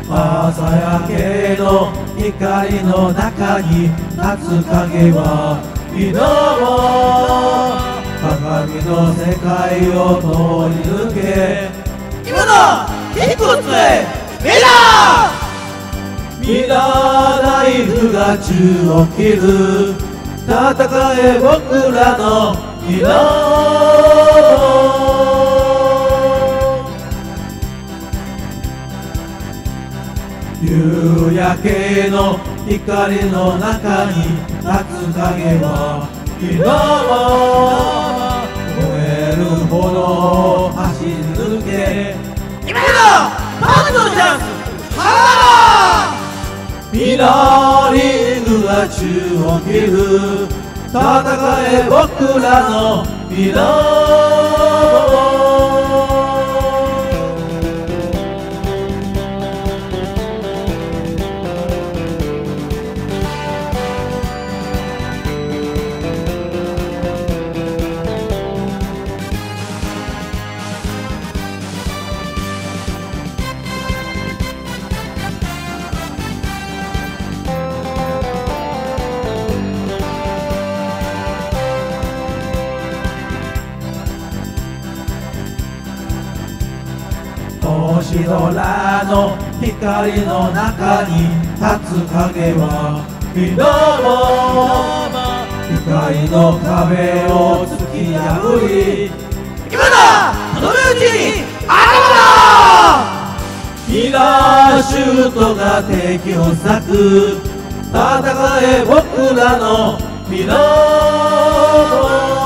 朝焼けの光の中に立つ影は挑もう。鏡の世界を通り抜け今の一つへ目だ。ミラーナイフが宙を切る。戦え僕らのミラー。夕焼けの光の中に立つ影は今も燃えるほど走り抜け今だパンのチャンスはミラーリングが宙を切る。戦え僕らのミラー。星空の光の中に立つ影は皆も光の壁を突き破り今だとどめ打ちに頭だ。ミラーシュートが敵を裂く。戦え僕らのミラー。